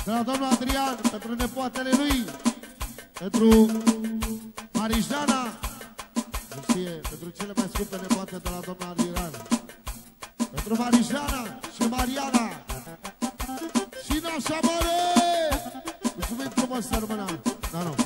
de la domnul Adrian, pentru nepoatele lui, pentru Marijana, pentru cele mai scumpe nepoate de la domnul Adrian, pentru Marijana și Mariana și Nașa Mare. Mulțumim frumos să rămână. Da, nu.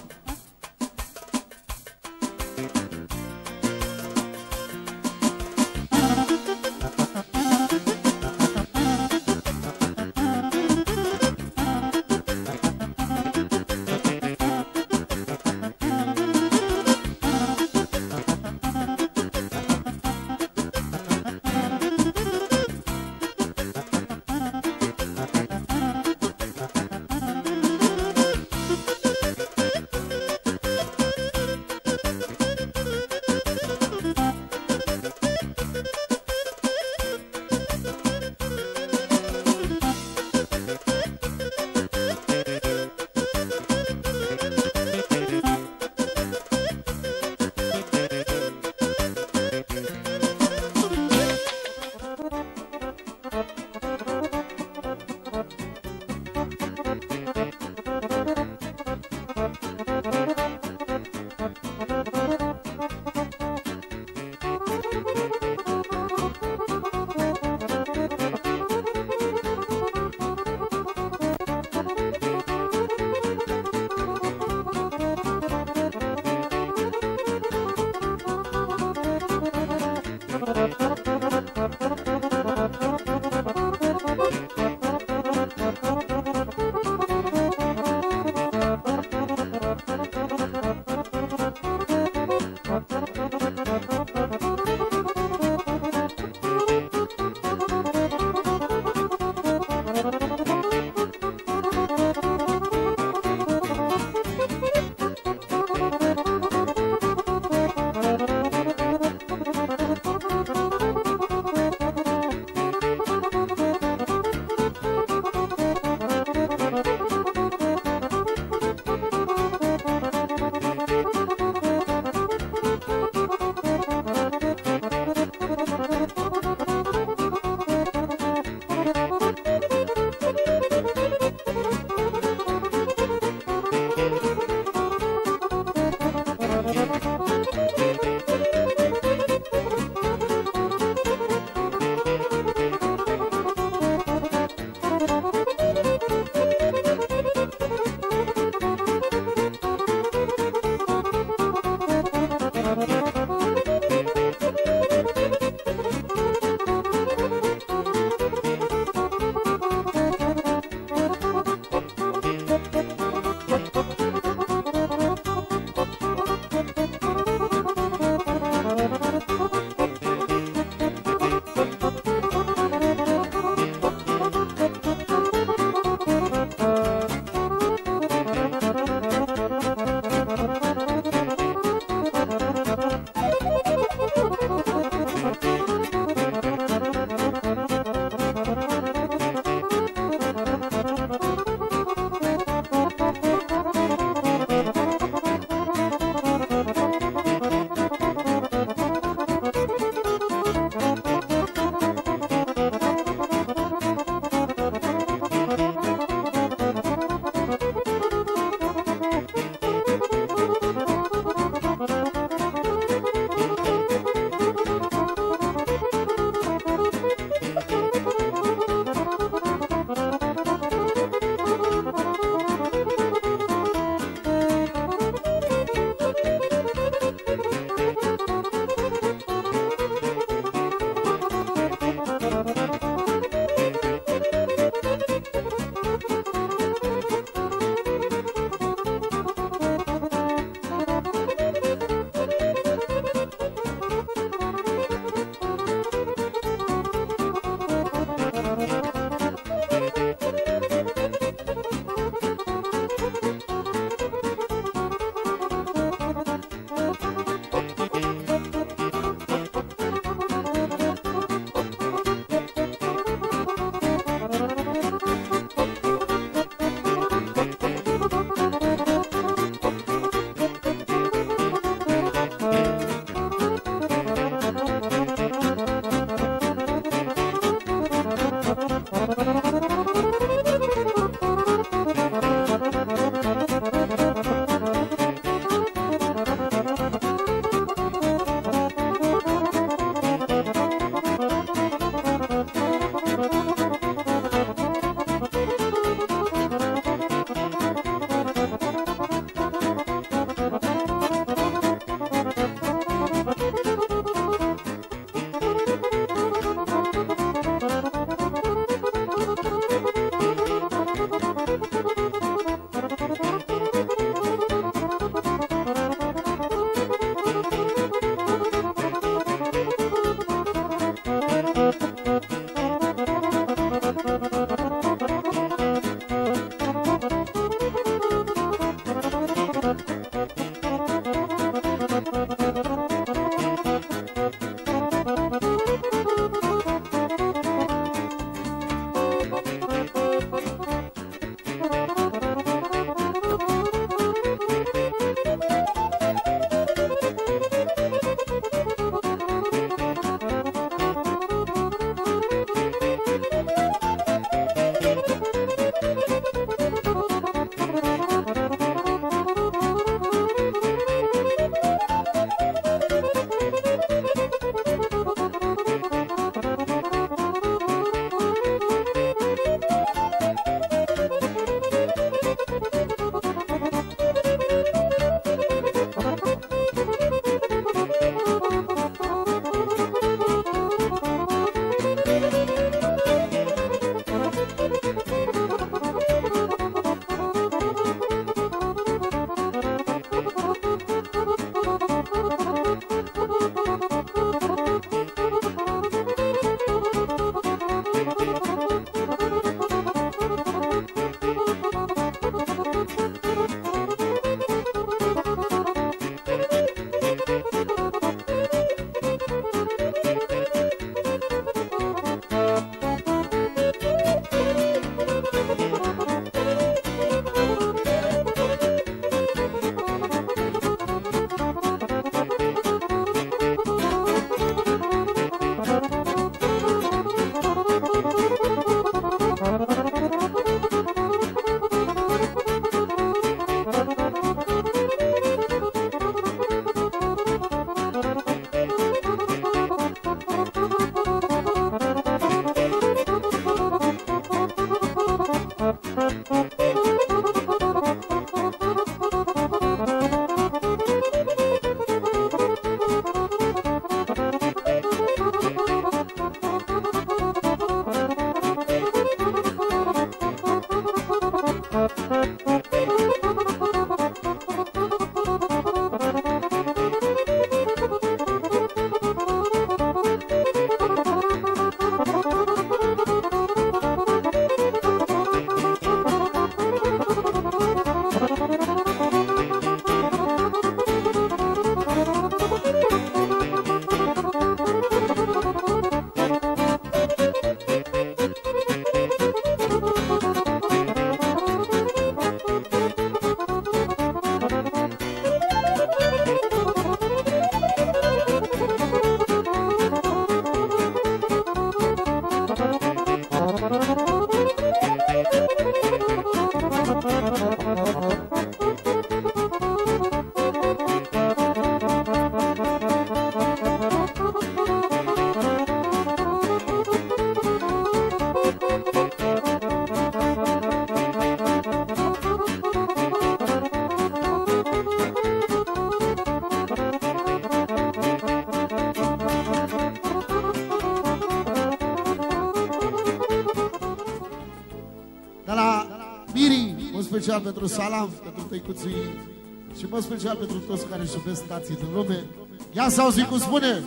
Special pentru Salam, pentru tăicuții și mă special pentru toți care își iubesc tații din lume. Ia să auzi cum spune.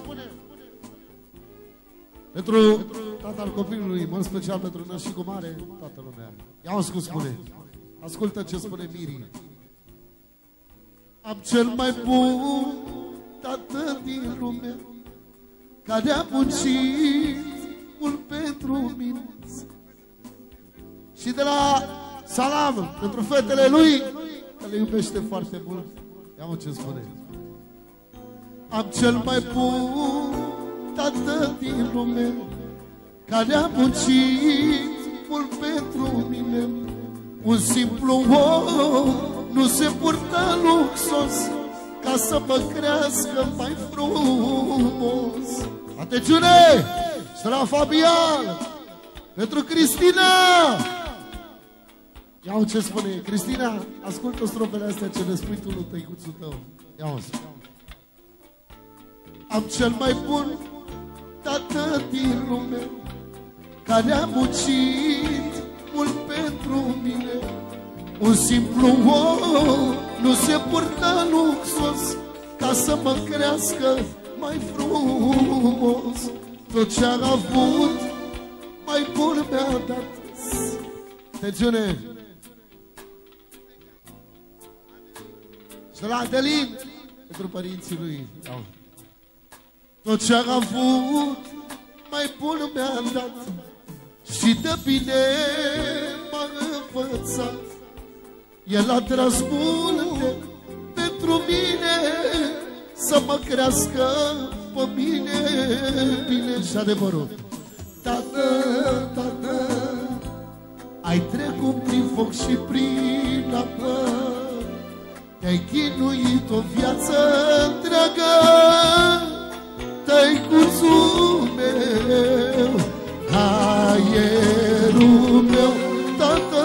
Pentru tatăl copilului, mă special pentru nășicul mare, toată lumea. Ia auzi cum spune. Ascultă ce spune Miri. Am cel mai bun tată din lume, care a muncit mult pentru mine. Și de la Salam, pentru fetele lui, că le iubește foarte mult. Ia-mă ce spune. Am cel mai bun tată din lume, care a muncit mult pentru mine. Un simplu om nu se purtă luxos ca să mă crească mai frumos. Atențiune! Și la Fabian, pentru Cristina. Ia-o ce spune Cristina, ascultă strofele astea ce le spui tu lui tăicuțul tău. Ia-o. Am cel mai bun tată din lume, care a muncit mult pentru mine. Un simplu om nu se purtă luxos ca să mă crească mai frumos. Tot ce-a avut mai bun mi-a dat. Atențiune! Și la Adelin, pentru părinții lui. Tot ce-a avut mai bun mi-a dat, și de bine m-a învățat. El a tras multe pentru mine, să mă crească pe mine bine. Și adevărul. Tată, tată, ai trecut prin foc și prin apă, te-ai chinuit o viață întreagă, tăicuțul meu, aerul meu, tată.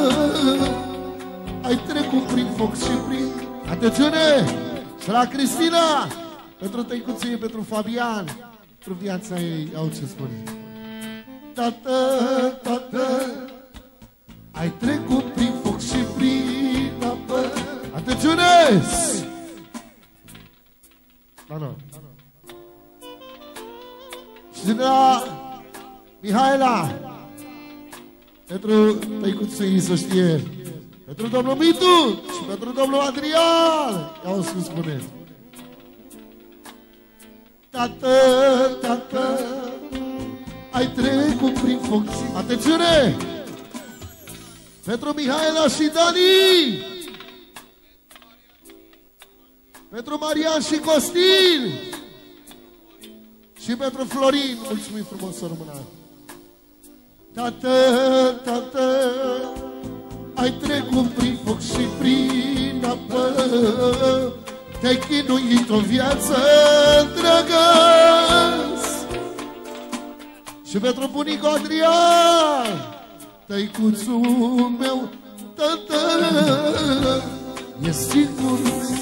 Ai trecut prin foc și prin... Atențiune! Și la Cristina, pentru tăicuții, pentru Fabian, pentru viața ei, au ce spune. Tată, tată, ai trecut prin foc și prin apă. Atențiune! Da. Și de la Mihaela, pentru tăicuții, să știe, pentru domnul Mitu și pentru domnul Adrian. Ia-o să spuneți. Tată, tată, ai trecut prin foc. Atențiune! Pentru Mihaela și Dani, pentru Marian și Costin și pentru Florin. Mulțumim frumos, să rămână. Tată, tată, ai trecut prin foc și prin apă, te-ai chinuit o viață întreagă. Și pentru bunicul Adrian, tăicuțul meu, tată, e sigur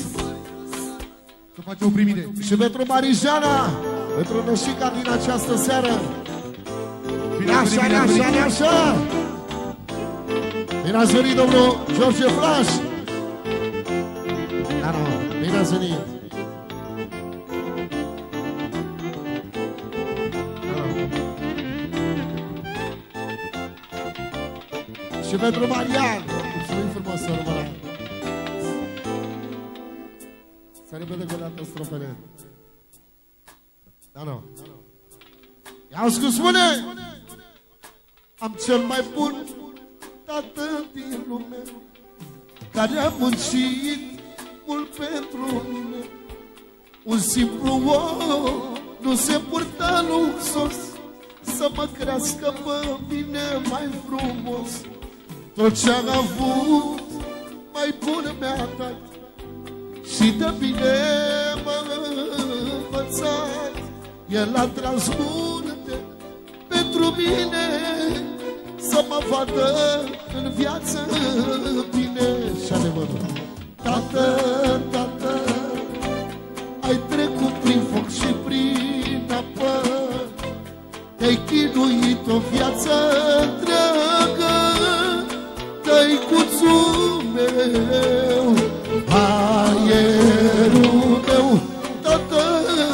să face o primire. Și pentru Marijana, pentru nășica din această seară. Așa. Bine ați venit, domnul George Flash. Bine ați venit. Și pentru Marian, mulțumim frumos, să rămână. Să repede cu o dată strofele. Da, nu. Ia-o cum spune. Am cel mai bun tată din lume, care a muncit mult pentru mine. Un simplu om nu se purtă luxos să mă crească pe mine mai frumos. Tot ce-am avut mai bun mi-a dat și de bine m-a învățat. El a tras munte pentru mine să mă vadă în viață bine. Și adevărul, tată, tată, ai trecut prin foc și prin apă, te-ai chinuit o viață întreagă, tăicuțul meu, aerul meu. Tată,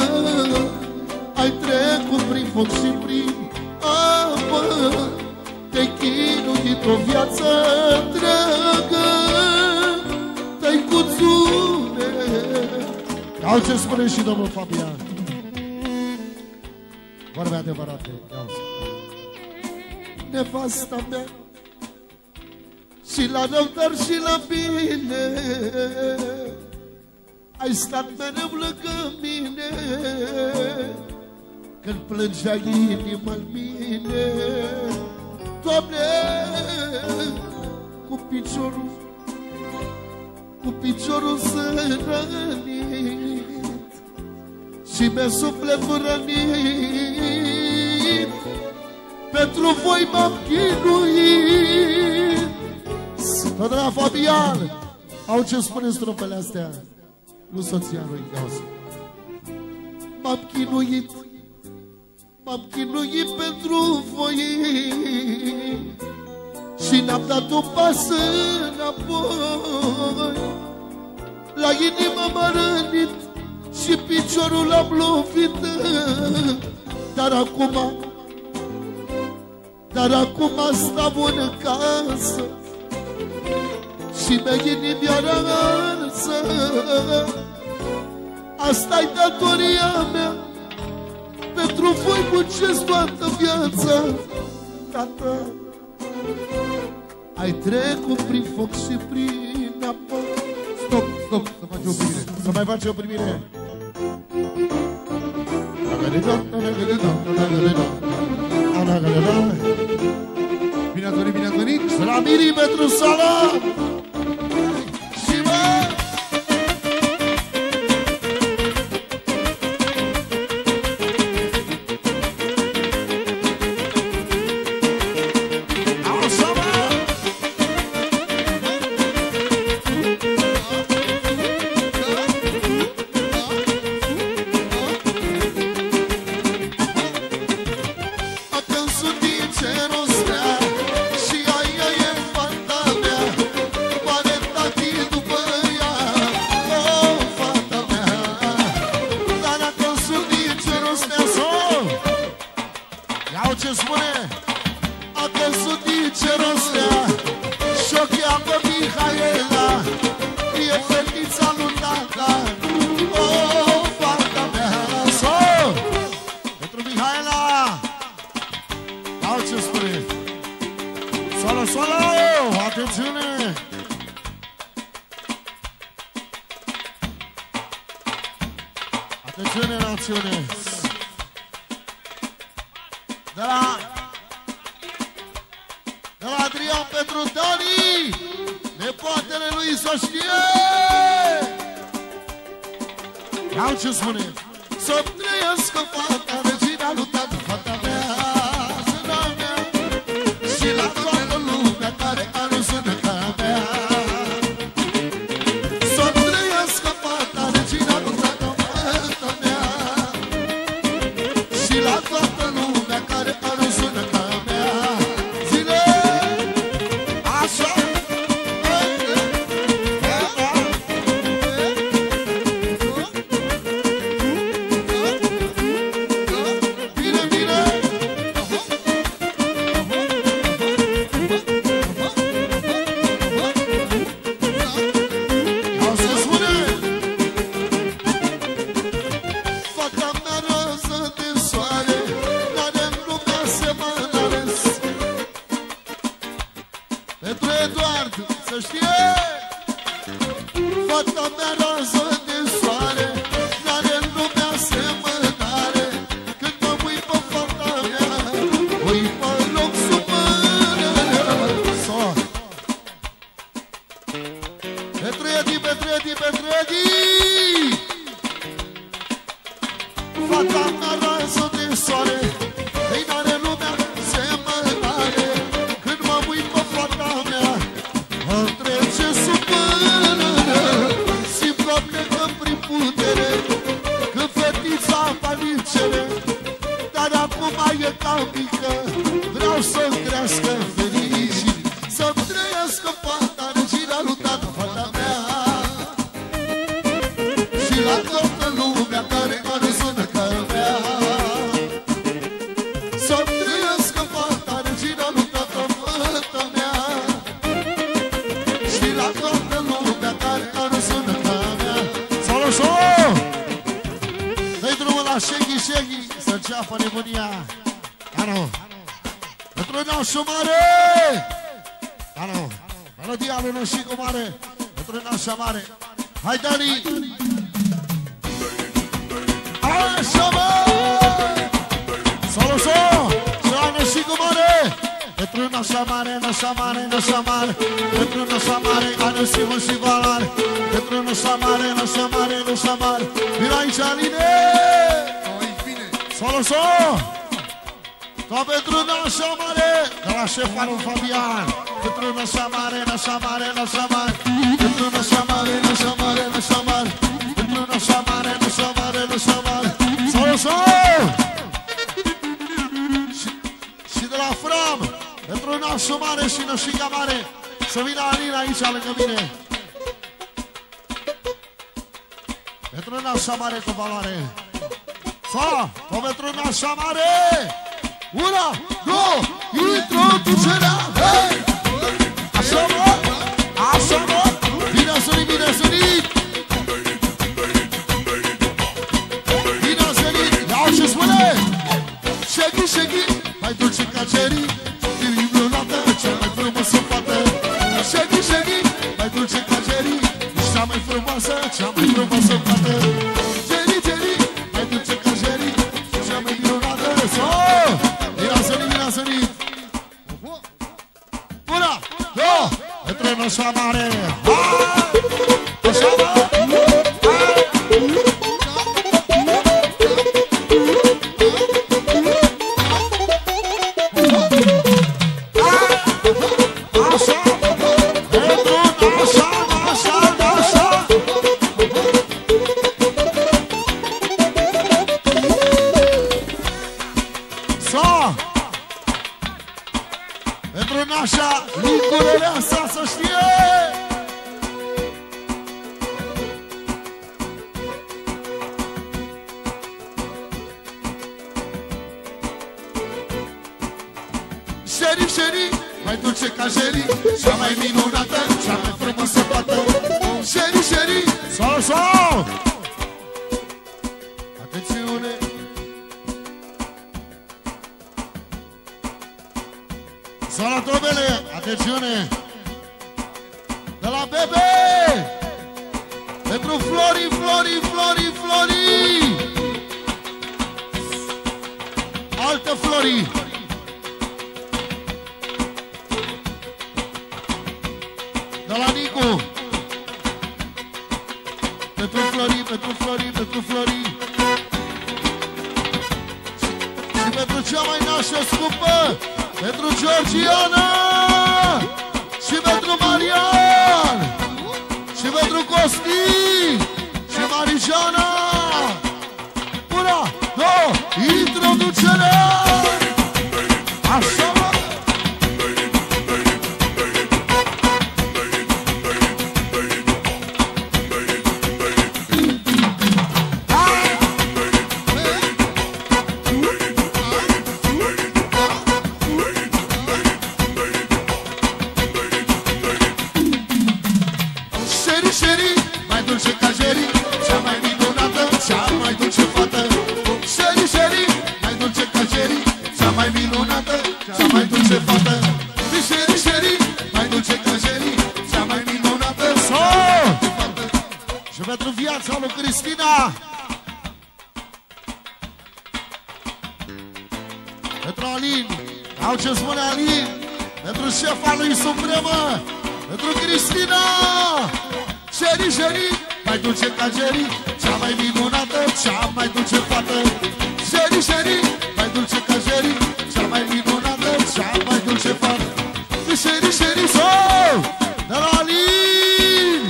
ai trecut prin foc și prin apă, te-ai chinuit o viață întreagă, tăicuțul meu. Iau ce spune și domnul Fabian. Vorbe adevărate. Nevasta mea, și la rău, dar și la bine, ai stat mereu lângă mine când plângea inima-n mine. Doamne, cu piciorul sunt rănit și mi-e sufletul rănit, pentru voi m-am chinuit. Tot de la Fabian, au ce spune strofele astea, nu soția lui Gauss. M-am chinuit pentru voi și n-am dat un pas înapoi. La inimă m-a rănit și piciorul l-am lovit, dar acum stau în casă și mea inimii arsă. Asta-i datoria mea, pentru voi muncesc toată viața. Tată, ai trecut prin foc și prin apă. Stop, să faci o primire, să mai faci o primire. Bine ați venit, bine ați venit. Să la milimetru sala. Și mă ce spune, a căzut din cerostea și-o cheamă Mihaela, e fetița lui tata, o, fata mea. Pentru Mihaela, au ce spune, solo, solo, atențiune. Atențiune, națiune. De la Adrian pentru Dani, nepoatele lui să știe. Iau ce spune, să-mi trăiască fata, regina lui tată, fata mea, zâna mea, și la toată lumea care aluzină ca mea. Să-mi trăiască fata, regina lui tată, fata mea, și la toată lumea care aluzină ca mea. Zile, așa, bine, bine. Au să spune, fata mea roză de soare, n-are-n lumea semănăres. Pentru Eduard, să știe, fata mea roză de soare, n-are-n lumea semănare. Când mă uit pe fata mea, sceapă nebunia. Anu, pentru nașul mare. Anu, melodia lui Nășicu mare, pentru nașa mare. Hai, Dani! Așa, mă! Salut, și la Nășicu mare. Pentru nașa mare, nașa mare, nașa mare. Pentru nașa mare, are simă și valoare. Pentru nașa mare, nașa mare, nașa mare. Vino aici, Aline! Salut, tot pentru nașa mare, de la șefanul Fabian. Pentru nașa mare, nașa mare, nașa mare. Pentru nașa mare, nașa mare, nașa mare. Pentru nașa mare, nașa mare, nașa mare. Salut, și de la Fram, pentru nașul mare și nășica mare. Să vină Alina aici lângă mine. Pentru nașa mare cu valoare. Tot pentru nașa mare. Una, două, introducerea. Hei! Așa, mă! Așa, mă! Bine a sărit, bine a sărit! Bine a sărit! Iau ce spune! Shaggy, shaggy, mai dulce ca Jerry. Din lunată, cea mai frumoasă fată. Shaggy, shaggy, mai dulce ca Jerry. Cea mai frumoasă, cea mai frumoasă fată. Jerry, Jerry, mai dulce ca Jerry. Cea mai minunată. Bine a sărit! Una, două, pentru nașa mare. Hai! Așa, mă! Așa, lucrurile astea să știe! Sheri, Sheri, mai dulce ca Jerry. Cea mai minunată, cea mai frumoasă fată. Sheri, Sheri, sau! Atențiune! Sola trobele, atențiune! De la Bebe! Pentru Flori, Flori, Flori, Flori! Altă Flori! De la Nicu! Pentru Flori, pentru Flori, pentru Flori! Și pentru cea mai nașă scumpă! Pentru Georgiana și pentru Marian și pentru Costi și Marijana. Una, două, introducerea! Așa, mă! Pentru viața lui Cristina, pentru Alin, au ce spune Alin, pentru șefa lui Supremă, pentru Cristina. Sheri, Sheri, mai dulce ca Jerry, cea mai minunată, cea mai dulce fată. Sheri, Sheri, mai dulce ca Jerry, cea mai minunată, cea mai dulce fată. Sheri, Sheri, de la Alin.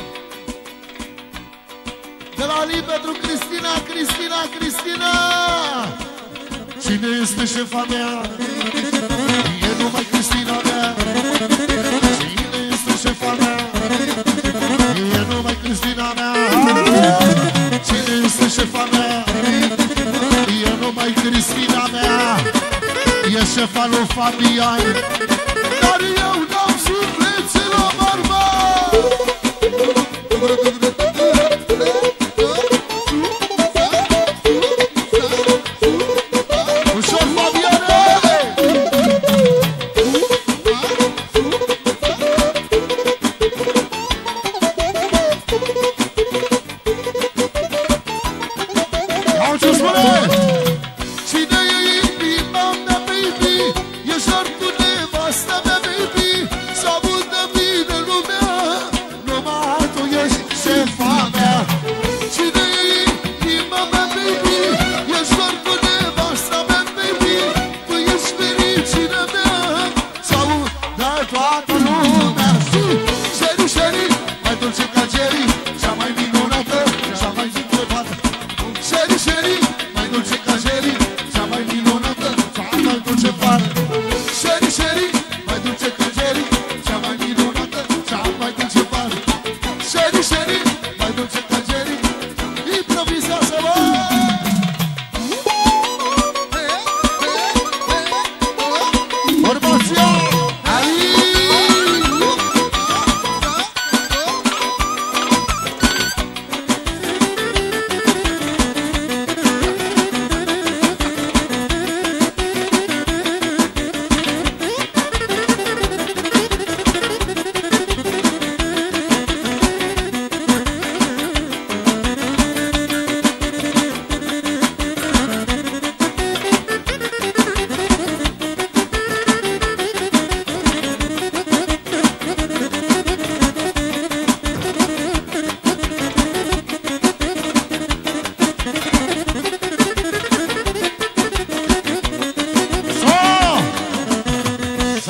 De la Alin pentru Cristina, Cristina, Cristina. Cine este șefa mea? E numai Cristina mea. Cine este șefa mea? E numai Cristina mea. Cine este șefa mea? E numai Cristina mea. E șefa lui Fabian. Dar eu n-am suflețe la bărbat.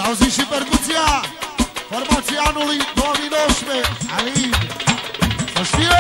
Auzi și percuția, formația anului 2019, Alin, să știe!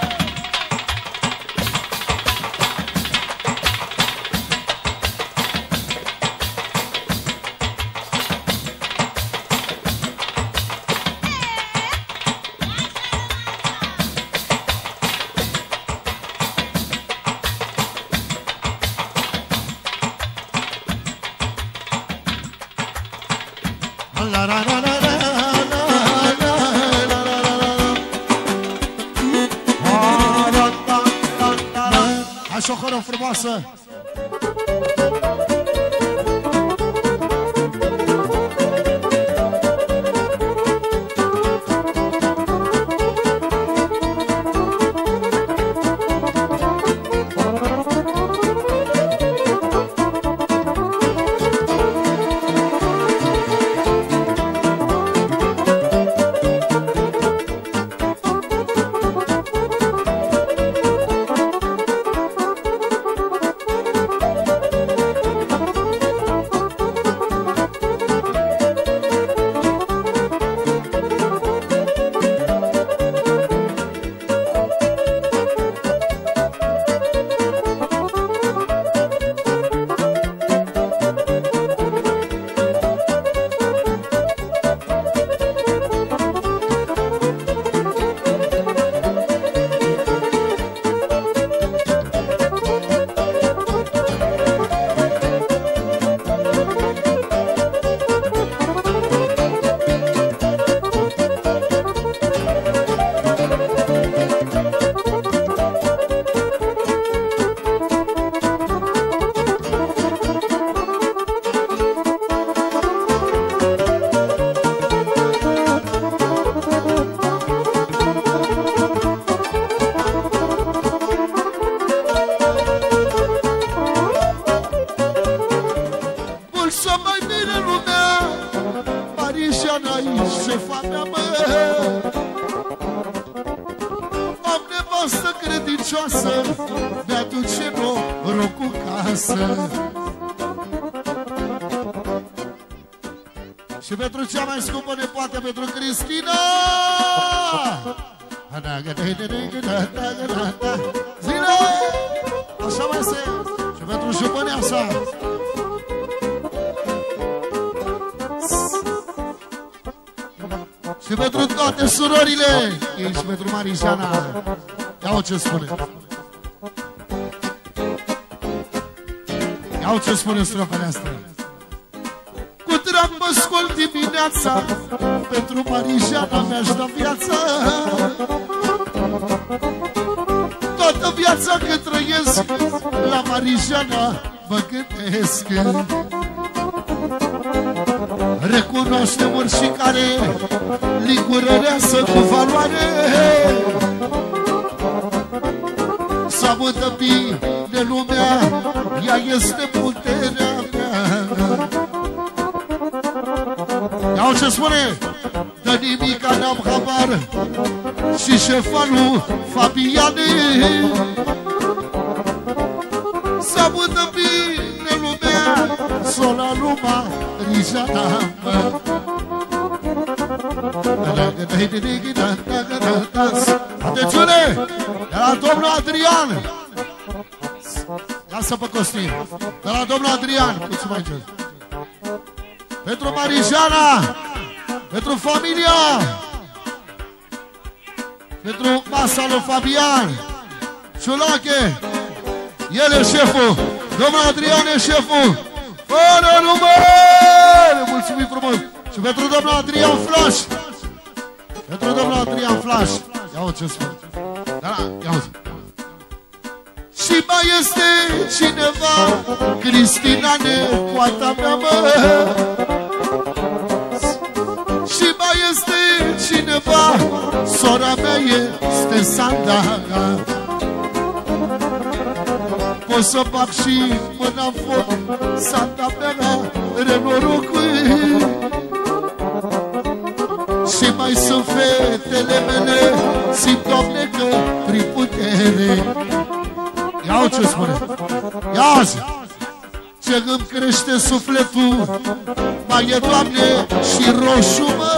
Hai și o horă frumoasă! Șefa mea, mă, am nevastă credincioasă, mi-aduce norocul casă. Și pentru cea mai scumpă nepoată, pentru Cristina, zile, așa mai se, și pentru jupănea sa. Și pentru toate surorile, și pentru Marijana. Ia-o ce spune. Ia-o ce spune strofele astea. Cu drag mă scol dimineața, pentru Marijana mi-aș da viața. Toată viața cât trăiesc, la Marijana mă gândesc. Recunoaște oricare licurăreasă cu valoare, să audă bine lumea, ea este puterea mea. Ia-o ce spune, de nimica n-am habar, și șefalul Fabiane, să audă bine lumea, sola luma Marijana, mă. Atențiune! De la domnul Adrian! Lasă pe Costin! De la domnul Adrian! Puțin mai jos! Pentru Marijana! Pentru familia! Pentru masa lui Fabian! Ciulache! El e șeful! Domnul Adrian e șeful! Fără număr! Mulțumim frumos! Și pentru domnul Adrian Flash! Pentru domnul Adrian Flash! Ia-o ce spune! Da, ia-o! Și mai este cineva, Cristina, nepoata mea, mă! Și mai este cineva, sora mea este Sanda. Pot să bag și mâna în foc, Sanda mea are norocul. Și mai sunt fetele mele, simt, Doamne, că prin putere. Ia-o ce spune! Ia-zi! ce îmi crește sufletul, mai e, Doamne, și roșu, mă.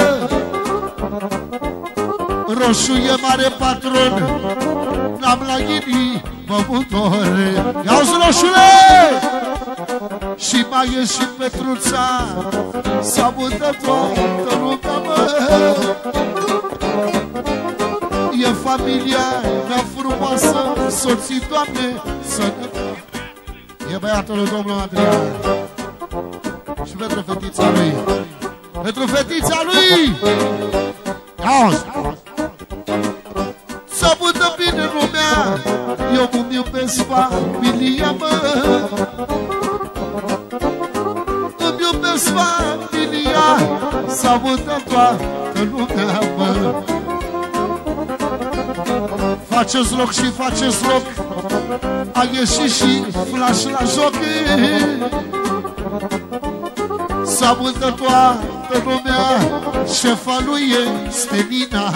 Roșu e mare patron, n-am la inimă mutore. Ia-uzi, roșule! Și mai e și Petruța, s-a mutat toată lumea, mă. E familia mea frumoasă, soții, Doamne, sănătate. E băiatul lui domnul Adrian. Și pentru fetița lui. Pentru fetița lui! Auzi! Să budă bine lumea, eu îmi iubesc familia, mă. Îmi iubesc familia, să budă toată lumea, mă. Faceți loc și faceți loc, a ieșit și flash la joc. S-a multă toată lumea, șefa lui este Nina.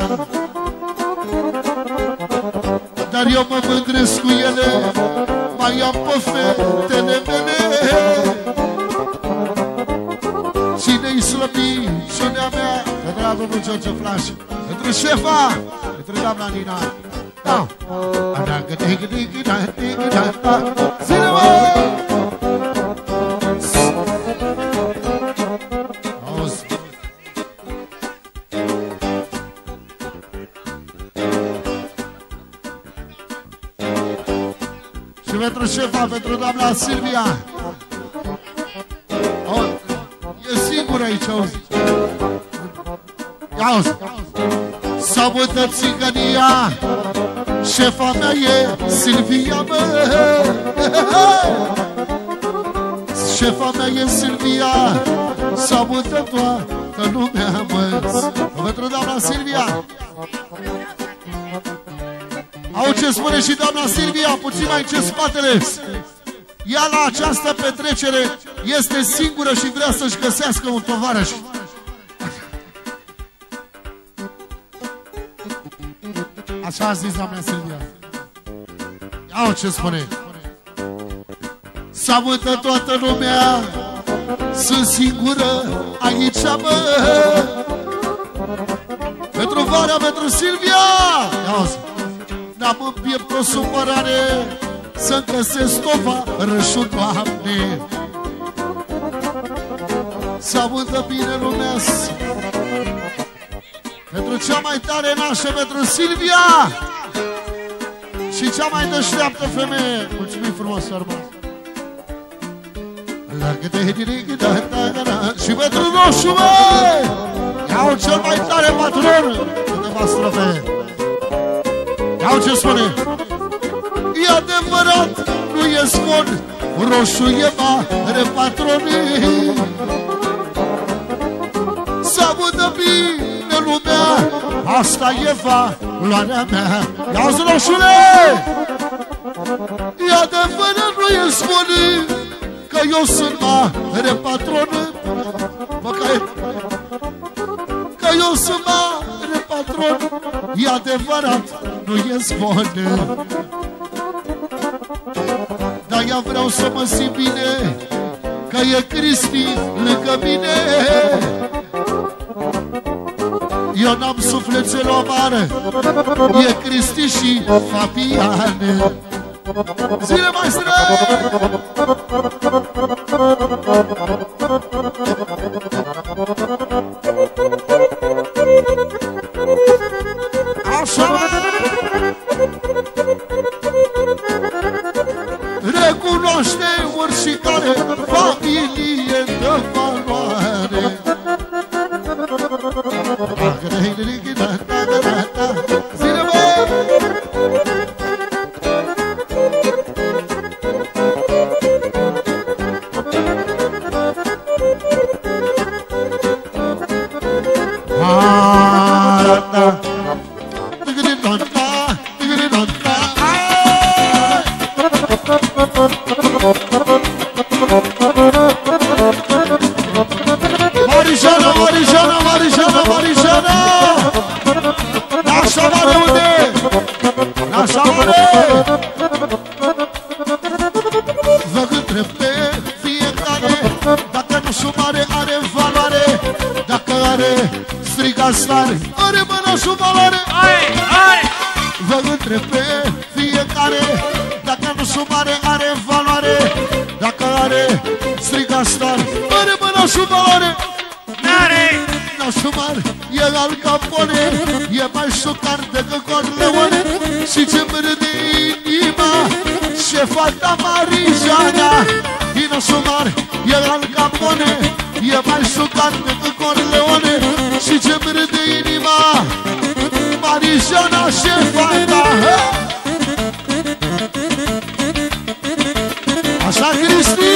Dar eu mă mândresc cu ele, mai am pe fetele mele. Cine-i slăbiciunea mea? Pentru la domnul George Flash, pentru șefa, pentru doamna Nina. Da! Zine, mă! Auzi! Și pentru șefa, pentru doamna Silvia. E singură aici, auzi! Auzi! S-a mutat țigănia, șefa mea e Silvia, mă. Șefa mea e Silvia, s-a mutat toată lumea, mă. Pentru doamna Silvia. Au ce spune și doamna Silvia, puțin mai ce spatele. Ea la această petrecere este singură și vrea să-și găsească un tovarăș. Așa a zis doamna Silvia. Iau ce spune. S-a mutat toată lumea, sunt singură aici, mă. Pentru vara, pentru Silvia. Iauzi, n-am în piept o supărare, să-mi găsesc tovarășul, Doamne. S-a mutat bine lumea. Pentru cea mai tare nașă, pentru Silvia. Și cea mai deșteaptă femeie. Mulțumim frumos, urmă. Și pentru roșu, băi! Iau cel mai tare patron. Câteva strofe. Iau ce spune. E adevărat, nu e scon, roșu e mare patron. Să mudă bine lumea, asta e valoarea mea. Ia-ți, roșule! E adevărat, nu e spune, că eu sunt mare patron. Bă, că eu sunt mare patron. E adevărat, nu e spune. Dar eu vreau să mă simt bine, că e Cristi lângă mine. Eu n-am sufletel o mare, e Cristi și Fabiane. Zile, maestre! Așa! Recunoaște oricare familie de valoare. Zile, bă! Marijana, Marijana, Marijana, Marijana! Nașa mare, unde? Nașa mare! Vă întreb pe striga stare, are mâna sub valoare. Vă întreb pe fiecare, dacă nu sub mare are valoare. Dacă are, striga stare, are mâna sub valoare. Nașul mare e Al Capone, e mai șocant decât Corleone. Și ce-mi râde inima, șefa ta Marijana. Nașul mare e Al Capone, e mai șocant decât Corleone. Și ce-mi râde inima, Marijana, șefa ta. Așa, Cristi!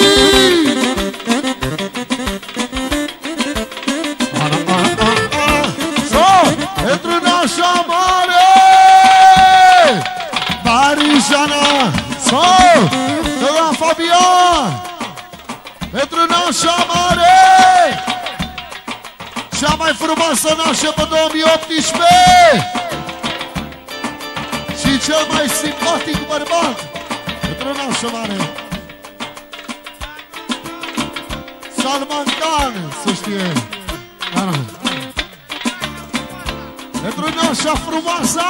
Pentru nașa mare Marijana, de la Fabian. Pentru nașa mare, cea mai frumoasă nașă pe 2018 și cel mai simpatic bărbat. Pentru nașa mare Salman Khan, să știe. Pentru nașa frumoasă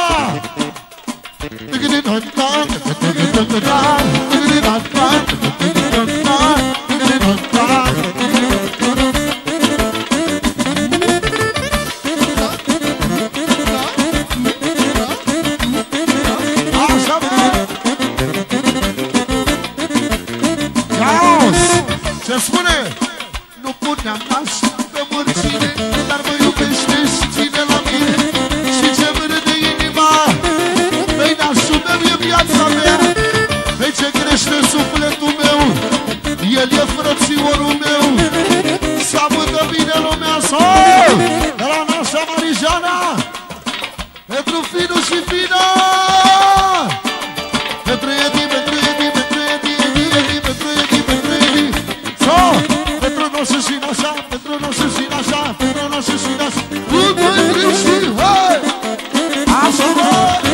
ce spune? Nu puneam naș pe mărcine, dar mă iubește și ține la mine. Și ce-mi râde inima, păi nașul meu e viața mea. Păi ce crește sufletul meu, el e frățiorul meu. Să audă bine lumea, sol! De la nașa Marijana, pentru Finu și Fina, pentru Edi, pentru Edi, pentru Edi, Edi, pentru Edi, pentru Edi. Sol! Pentru noșu și nașa, pentru noșu și nașa, pentru noșu și nașa. Un, doi, trei și hai! Așa, bă!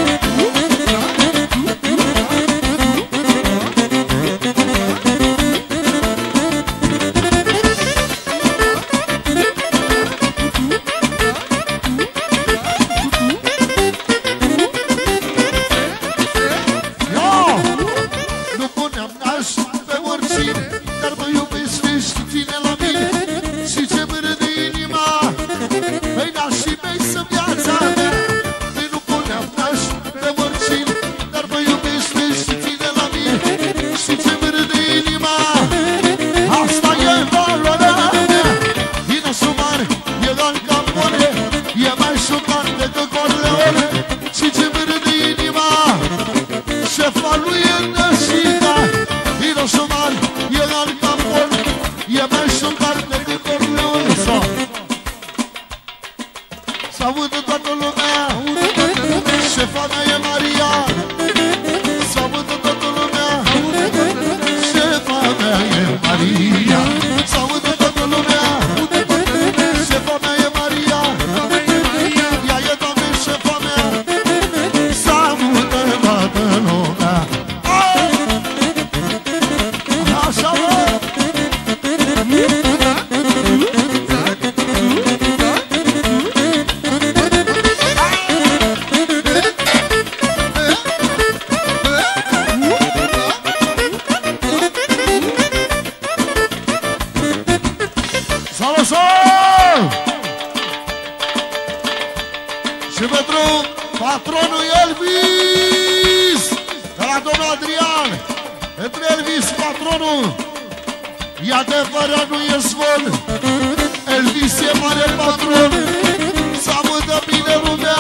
Și pentru patronul Elvis, de la domnul Adrian, pentru Elvis, patronul, e adevărat, nu e zvon, Elvis e mare patron, să audă bine lumea.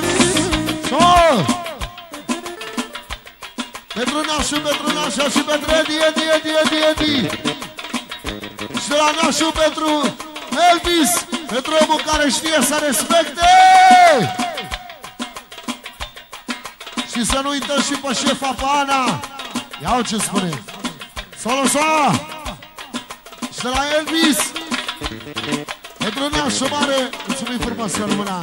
Pentru nașul, pentru nașa și pentru Edi. Și de la nașul pentru Elvis, pentru omul care știe să respecte. Și să nu uităm și pe șefa Pana. Iau ce spune. Solosa. Și de la Elvis, pentru nașul mare, mulțumim frumos să rămână.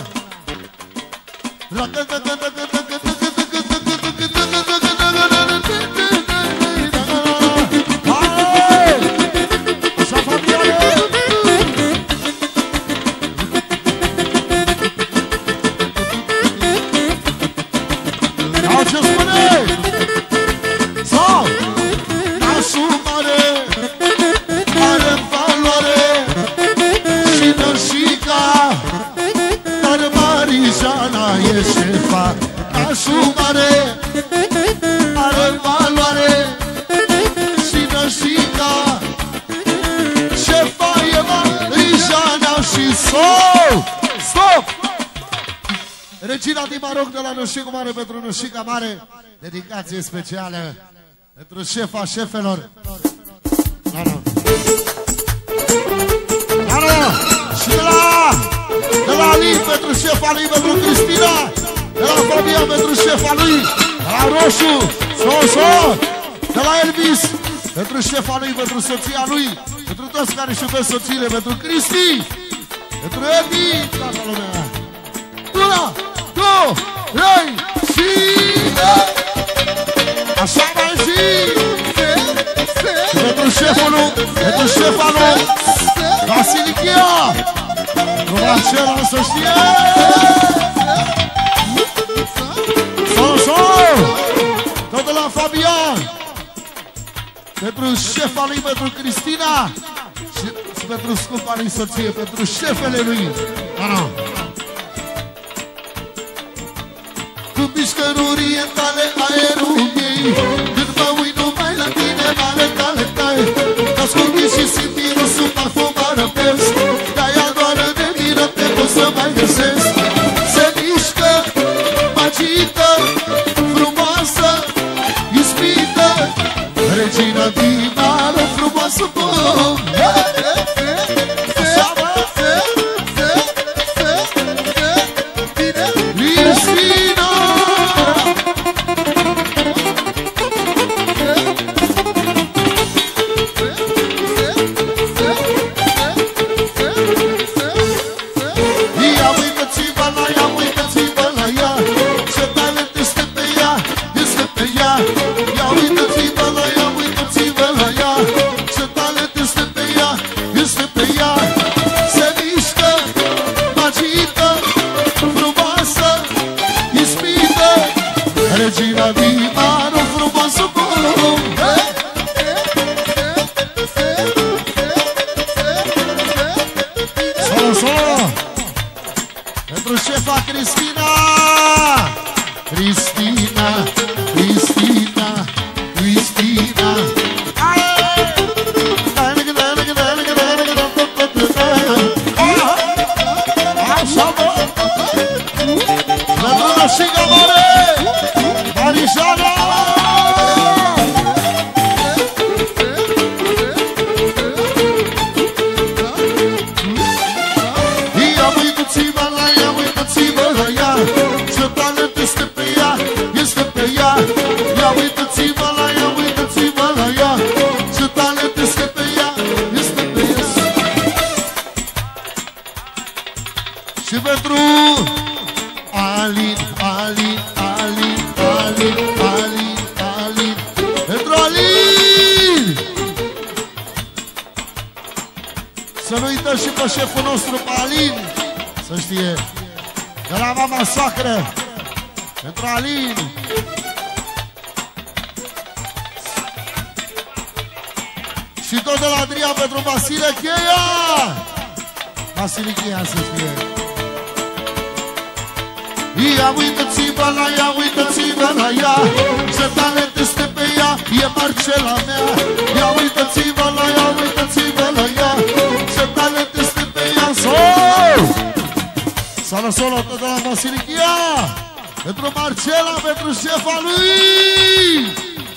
nașul mare are valoare și nășica șefa e Marijana și stop! Stop! Regina din Maroc de la Nășicu Mare pentru Nășica Mare, dedicație specială pentru șefa șefelor. Și de la Ali pentru șefa lui, pentru Cristina, de la Fabian pentru șefa lui, de la Roșu, de la Elvis pentru șefa lui, pentru soția lui, pentru toți care își iubesc soțiile, pentru Cristi, pentru Edi, toată lumea. 1, 2, 3 și așa mai zi. Pentru șeful lui, pentru șefa lui Vasilichia, Romancelul să știe. Tot de la Fabian, pentru șefa lui, pentru Cristina și pentru scumpa lui soție, pentru șefele lui. Cu mișcărurile tale aerul ei, când mă uit numai la tine, mare tale tai, ascult și simt mirosul parfumar răpesc, de-aia doar de miră te pot să mai găsesc. Se mișcă, magită, frumoasă, iubită, regina din mare, frumoasă bun. Regina din mare, frumoasă bun. Solo pentru șefa Cristina, Cristina, Cristina, Cristina. Așa bă, pentru Nășica Mare Marijana! Ia uitați-vă la ea, uitați-vă la ea, ce talent este pe ea, este pe ea. Ia uitați-vă la ea, uitați-vă la ea, ce talent este pe ea, este pe ea. Și pentru Alin, Alin, Alin, Alin, Alin, Alin, pentru Alin! Să nu uităm și pe șeful nostru, pe Alin, să știe, de la mama soacră, pentru Alin. Și tot de la Adrian pentru Vasile Cheia! Vasile Cheia să fie. Ia uitați-vă la ea, uitați-vă la ea, ce talent este pe ea, e Marcela mea. Ia uitați-vă la ea, uitați-vă la ea, ce talent este pe ea. Solo, tot de la Vasilichia, pentru Marcela, pentru șefa lui.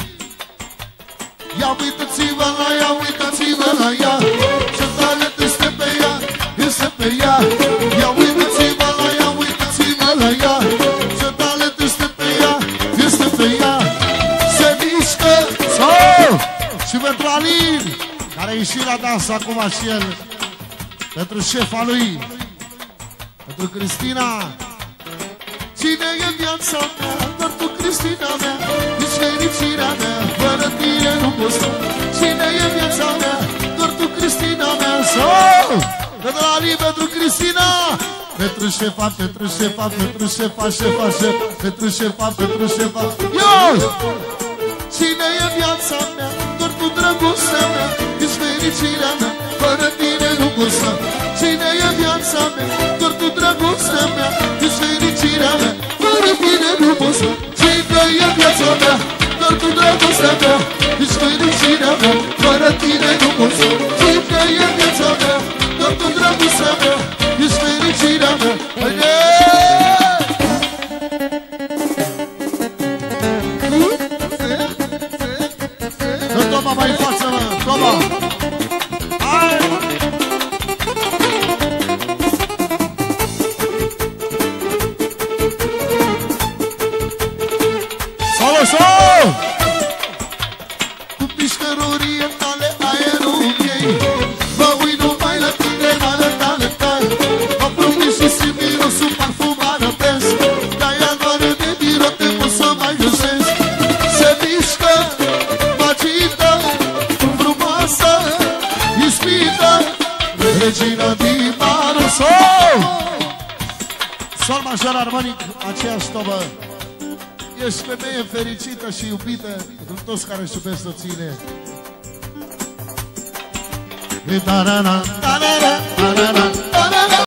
Ia uitați-vă la ea, uitați-vă la ea, ce talent este pe ea, este pe ea. Ia uitați-vă la ea, uitați-vă la ea, ce talent este pe ea, este pe ea. Se mișcă, și pentru Alin, care a ieșit la dans acum și el, pentru șefa lui, pentru Cristina. Cine e viața mea, doar tu, Cristina mea, nici fericirea mea, fără tine nu pot sta. Cine e viața mea, doar tu, Cristina mea. Pentru Ali, pentru Cristina, pentru șefa, pentru șefa, pentru șefa, șefa, șef, pentru șefa, pentru șefa. Eu! Cine e viața mea, doar tu, dragostea mea, nici fericirea mea, fără tine nu pot sta. Cine e viața mea, doar tu, dragostea mea, nici fericirea mea, fără tine nu pot să țină e viața mea, doar tu dragostea mea, ești fericirea mea. Fără tine nu pot să țină e viața mea, doar tu dragostea mea, ești fericirea mea. Haide! Dă Toma mai în față, mă! Toma! Hai! Solo, solo! Cu mișcărurile tale aerul ei, mă uit numai la tine, la tale. Mă promis și simt mirosul parfumat răpesc, de-aia doar de miro te pot să mai găsesc. Se mișcă, mă agită, frumoasă, ispită, regina din mare. Sol major armonic, aceeași tobă. Ești femeie fericită și iubită pentru toți care își iubesc soțiile.